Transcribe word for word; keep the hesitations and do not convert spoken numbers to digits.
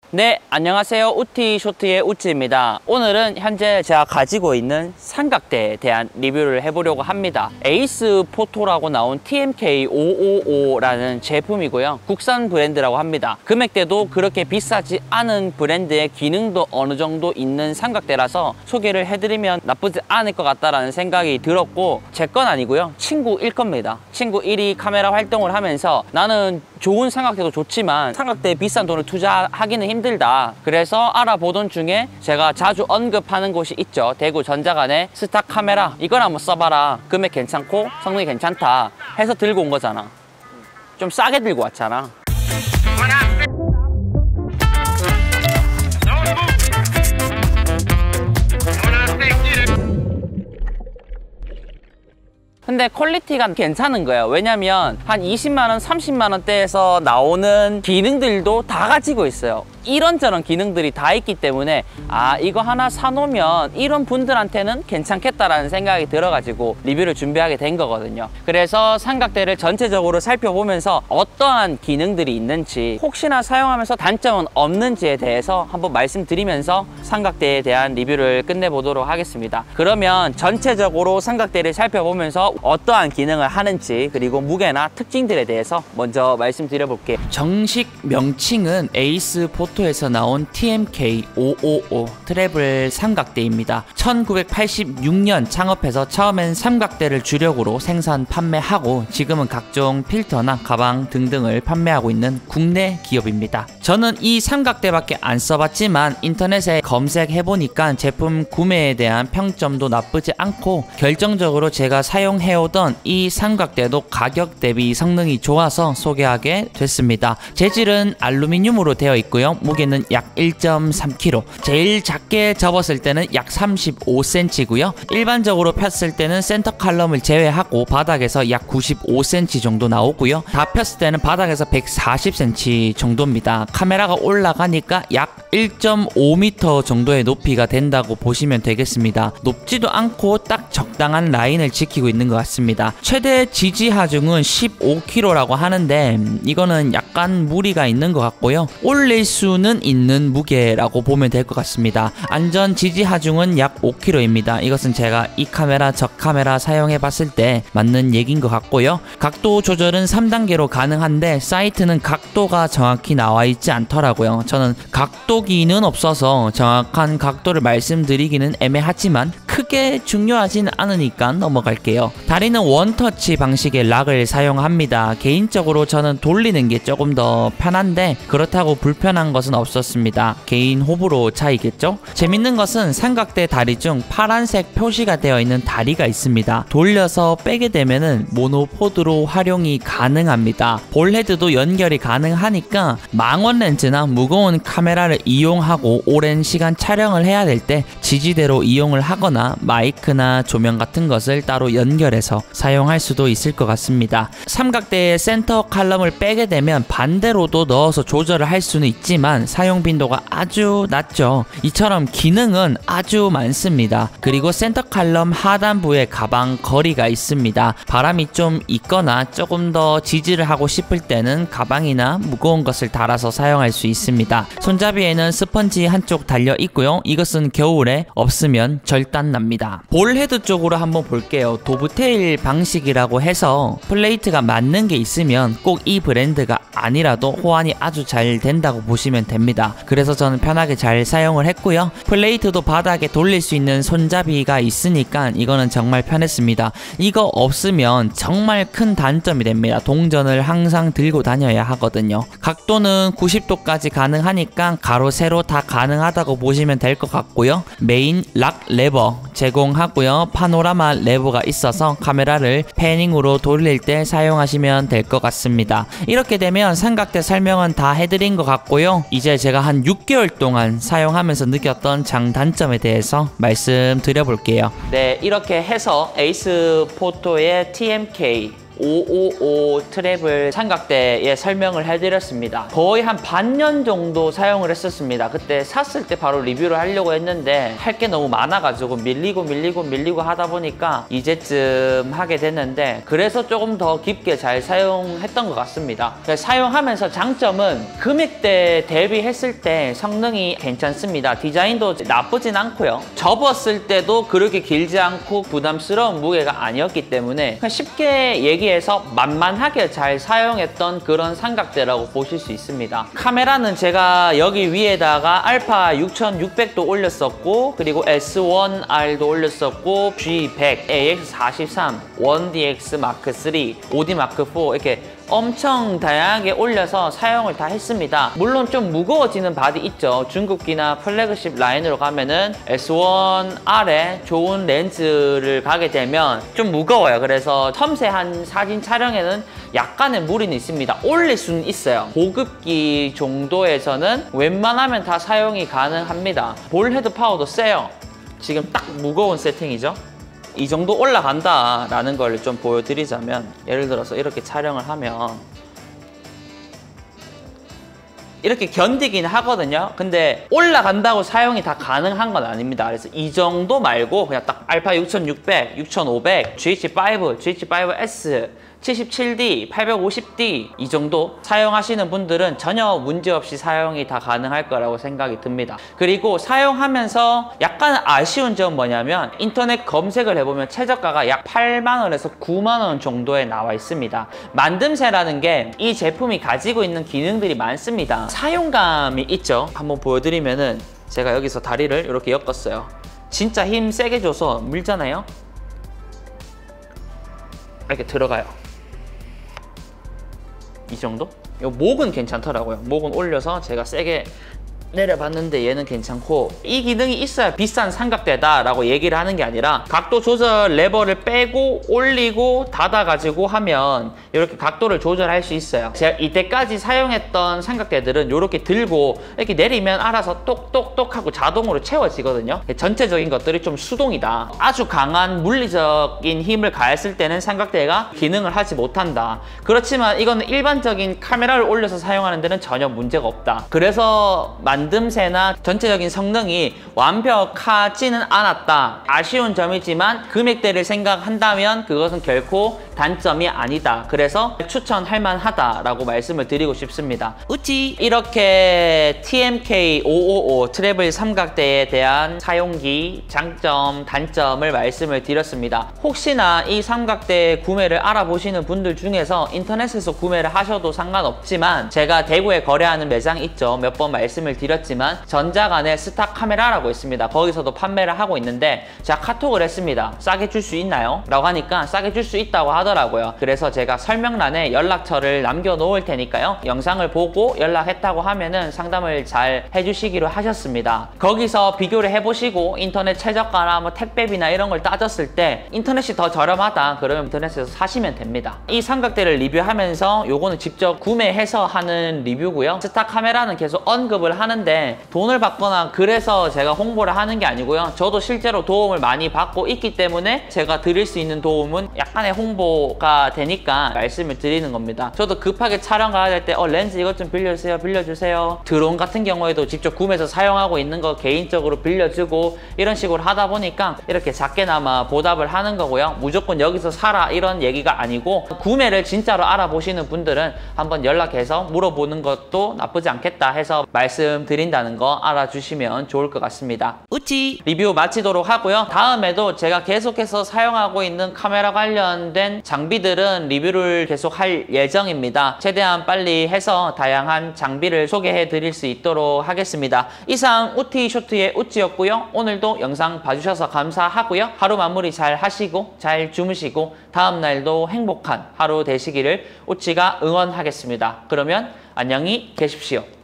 네, 안녕하세요. 우티 쇼트의 우찌입니다. 오늘은 현재 제가 가지고 있는 삼각대에 대한 리뷰를 해보려고 합니다. 에이스 포토라고 나온 티엠케이 오백오십오라는 제품이고요. 국산 브랜드라고 합니다. 금액대도 그렇게 비싸지 않은 브랜드의 기능도 어느 정도 있는 삼각대라서 소개를 해드리면 나쁘지 않을 것 같다라는 생각이 들었고, 제 건 아니고요. 친구 일 겁니다. 친구 일이 카메라 활동을 하면서 나는 좋은 삼각대도 좋지만 삼각대에 비싼 돈을 투자하기는 힘들다. 그래서 알아보던 중에 제가 자주 언급하는 곳이 있죠. 대구 전자간의 스타 카메라. 이걸 한번 써봐라. 금액 괜찮고 성능이 괜찮다 해서 들고 온 거잖아. 좀 싸게 들고 왔잖아. 근데 퀄리티가 괜찮은 거예요. 왜냐면 한 이십만 원, 삼십만 원대에서 나오는 기능들도 다 가지고 있어요. 이런저런 기능들이 다 있기 때문에 아, 이거 하나 사놓으면 이런 분들한테는 괜찮겠다라는 생각이 들어가지고 리뷰를 준비하게 된 거거든요. 그래서 삼각대를 전체적으로 살펴보면서 어떠한 기능들이 있는지, 혹시나 사용하면서 단점은 없는지에 대해서 한번 말씀드리면서 삼각대에 대한 리뷰를 끝내보도록 하겠습니다. 그러면 전체적으로 삼각대를 살펴보면서 어떠한 기능을 하는지, 그리고 무게나 특징들에 대해서 먼저 말씀드려 볼게요. 정식 명칭은 에이스 포토에서 나온 티엠케이 오백오십오 트래블 삼각대입니다. 천구백팔십육 년 창업해서 처음엔 삼각대를 주력으로 생산 판매하고 지금은 각종 필터나 가방 등등을 판매하고 있는 국내 기업입니다. 저는 이 삼각대밖에 안 써봤지만 인터넷에 검색해보니까 제품 구매에 대한 평점도 나쁘지 않고, 결정적으로 제가 사용해오던 이 삼각대도 가격 대비 성능이 좋아서 소개하게 됐습니다. 재질은 알루미늄으로 되어 있고요. 무게는 약 일 점 삼 킬로그램, 제일 작게 접었을 때는 약 삼십오 센티미터고요. 일반적으로 폈을 때는 센터 칼럼을 제외하고 바닥에서 약 구십오 센티미터 정도 나오고요. 다 폈을 때는 바닥에서 백사십 센티미터 정도입니다. 카메라가 올라가니까 약 일 점 오 미터 정도의 높이가 된다고 보시면 되겠습니다. 높지도 않고 딱 적당한 라인을 지키고 있는 것 같습니다. 최대 지지 하중은 십오 킬로그램라고 하는데 이거는 약간 무리가 있는 것 같고요. 올릴 수는 있는 무게라고 보면 될 것 같습니다. 안전 지지 하중은 약 오 킬로그램입니다. 이것은 제가 이 카메라 저 카메라 사용해 봤을 때 맞는 얘기인 것 같고요. 각도 조절은 삼 단계로 가능한데 사이트는 각도가 정확히 나와 있지 않더라고요. 저는 각도기는 없어서 정확한 각도를 말씀드리기는 애매하지만 크게 중요하진 않으니까 넘어갈게요. 다리는 원터치 방식의 락을 사용합니다. 개인적으로 저는 돌리는 게 조금 더 편한데 그렇다고 불편한 것은 없었습니다. 개인 호불호 차이겠죠? 재밌는 것은 삼각대 다리 중 파란색 표시가 되어 있는 다리가 있습니다. 돌려서 빼게 되면은 모노포드로 활용이 가능합니다. 볼헤드도 연결이 가능하니까 망원 렌즈나 무거운 카메라를 이용하고 오랜 시간 촬영을 해야 될 때 지지대로 이용을 하거나 마이크나 조명 같은 것을 따로 연결해서 사용할 수도 있을 것 같습니다. 삼각대의 센터 칼럼을 빼게 되면 반대로도 넣어서 조절을 할 수는 있지만 사용 빈도가 아주 낮죠. 이처럼 기능은 아주 많습니다. 그리고 센터 칼럼 하단부에 가방 거리가 있습니다. 바람이 좀 있거나 조금 더 지지를 하고 싶을 때는 가방이나 무거운 것을 달아서 사용할 수 있습니다. 손잡이에는 스펀지 한쪽 달려 있고요. 이것은 겨울에 없으면 절단납니다. 볼헤드 쪽으로 한번 볼게요. 도브테일 방식이라고 해서 플레이트가 맞는 게 있으면 꼭 이 브랜드가 아니라도 호환이 아주 잘 된다고 보시면 됩니다. 그래서 저는 편하게 잘 사용을 했고요. 플레이트도 바닥에 돌릴 수 있는 손잡이가 있으니까 이거는 정말 편했습니다. 이거 없으면 정말 큰 단점이 됩니다. 동전을 항상 들고 다녀야 하거든요. 각도는 구십 도까지 가능하니까 가로 세로 다 가능하다고 보시면 될 것 같고요. 메인 락 레버 제공하고요. 파노라마 레버가 있어서 카메라를 패닝으로 돌릴 때 사용하시면 될 것 같습니다. 이렇게 되면 삼각대 설명은 다 해드린 것 같고요. 이제 제가 한 육 개월 동안 사용하면서 느꼈던 장단점에 대해서 말씀드려 볼게요. 네, 이렇게 해서 에이스 포토의 티엠케이 오오오 트래블 삼각대의 설명을 해드렸습니다. 거의 한 반년 정도 사용을 했었습니다. 그때 샀을 때 바로 리뷰를 하려고 했는데 할 게 너무 많아가지고 밀리고 밀리고 밀리고 하다 보니까 이제쯤 하게 됐는데, 그래서 조금 더 깊게 잘 사용했던 것 같습니다. 사용하면서 장점은 금액대 대비했을 때 성능이 괜찮습니다. 디자인도 나쁘진 않고요. 접었을 때도 그렇게 길지 않고 부담스러운 무게가 아니었기 때문에 쉽게 얘기해서 만만하게 잘 사용했던 그런 삼각대라고 보실 수 있습니다. 카메라는 제가 여기 위에다가 알파 육천육백도 올렸었고, 그리고 에스 원 알도 올렸었고, 지 백, 에이엑스 사십삼, 원 디엑스 마크 쓰리, 오디 마크 사 이렇게 엄청 다양하게 올려서 사용을 다 했습니다. 물론 좀 무거워지는 바디 있죠. 중급기나 플래그십 라인으로 가면은 에스 원 알에 좋은 렌즈를 가게 되면 좀 무거워요. 그래서 섬세한 사진 촬영에는 약간의 무리는 있습니다. 올릴 수는 있어요. 고급기 정도에서는 웬만하면 다 사용이 가능합니다. 볼 헤드 파워도 세요. 지금 딱 무거운 세팅이죠. 이 정도 올라간다 라는 걸 좀 보여드리자면, 예를 들어서 이렇게 촬영을 하면 이렇게 견디긴 하거든요. 근데 올라간다고 사용이 다 가능한 건 아닙니다. 그래서 이 정도 말고 그냥 딱 알파 육천육백, 육천오백, 지에이치 오, 지에이치 오 에스, 칠십칠 디, 팔백오십 디 이 정도 사용하시는 분들은 전혀 문제없이 사용이 다 가능할 거라고 생각이 듭니다. 그리고 사용하면서 약간 아쉬운 점은 뭐냐면, 인터넷 검색을 해보면 최저가가 약 팔만 원에서 구만 원 정도에 나와 있습니다. 만듦새라는 게 이 제품이 가지고 있는 기능들이 많습니다. 사용감이 있죠. 한번 보여드리면은, 제가 여기서 다리를 이렇게 엮었어요. 진짜 힘 세게 줘서 밀잖아요. 이렇게 들어가요. 이 정도? 이 목은 괜찮더라고요. 목은 올려서 제가 세게 내려봤는데 얘는 괜찮고, 이 기능이 있어야 비싼 삼각대다 라고 얘기를 하는 게 아니라, 각도 조절 레버를 빼고 올리고 닫아가지고 하면 이렇게 각도를 조절할 수 있어요. 제가 이때까지 사용했던 삼각대들은 이렇게 들고 이렇게 내리면 알아서 똑똑똑 하고 자동으로 채워지거든요. 전체적인 것들이 좀 수동이다. 아주 강한 물리적인 힘을 가했을 때는 삼각대가 기능을 하지 못한다. 그렇지만 이거는 일반적인 카메라를 올려서 사용하는 데는 전혀 문제가 없다. 그래서 만듦새나 전체적인 성능이 완벽하지는 않았다. 아쉬운 점이지만 금액대를 생각한다면 그것은 결코 단점이 아니다. 그래서 추천할 만하다라고 말씀을 드리고 싶습니다. 우찌 이렇게 티엠케이 오오오 트래블 삼각대에 대한 사용기, 장점, 단점을 말씀을 드렸습니다. 혹시나 이 삼각대 구매를 알아보시는 분들 중에서 인터넷에서 구매를 하셔도 상관없지만, 제가 대구에 거래하는 매장 있죠. 몇 번 말씀을 드렸지만 전자간의 스타 카메라라고 있습니다. 거기서도 판매를 하고 있는데, 제가 카톡을 했습니다. 싸게 줄 수 있나요? 라고 하니까 싸게 줄 수 있다고 하더라고요. 그래서 제가 설명란에 연락처를 남겨놓을 테니까요. 영상을 보고 연락했다고 하면은 상담을 잘 해주시기로 하셨습니다. 거기서 비교를 해보시고 인터넷 최저가나 뭐 택배비나 이런 걸 따졌을 때 인터넷이 더 저렴하다 그러면 인터넷에서 사시면 됩니다. 이 삼각대를 리뷰하면서 요거는 직접 구매해서 하는 리뷰고요. 스타 카메라는 계속 언급을 하는데 돈을 받거나 그래서 제가 홍보를 하는 게 아니고요. 저도 실제로 도움을 많이 받고 있기 때문에 제가 드릴 수 있는 도움은 약간의 홍보가 되니까 말씀을 드리는 겁니다. 저도 급하게 촬영 가야 될 때 어, 렌즈 이것 좀 빌려주세요 빌려주세요. 드론 같은 경우에도 직접 구매해서 사용하고 있는 거 개인적으로 빌려주고 이런 식으로 하다 보니까 이렇게 작게나마 보답을 하는 거고요. 무조건 여기서 사라 이런 얘기가 아니고, 구매를 진짜로 알아보시는 분들은 한번 연락해서 물어보는 것도 나쁘지 않겠다 해서 말씀드린다는 거 알아주시면 좋을 것 같습니다. 우찌 리뷰 마치도록 하고요. 다음에도 제가 계속해서 사용하고 있는 카메라 관련된 장비들은 리뷰를 계속 할 예정입니다. 최대한 빨리 해서 다양한 장비를 소개해 드릴 수 있도록 하겠습니다. 이상 우티 쇼트의 우찌였고요. 오늘도 영상 봐주셔서 감사하고요. 하루 마무리 잘 하시고 잘 주무시고 다음날도 행복한 하루 되시기를 우찌가 응원하겠습니다. 그러면 안녕히 계십시오.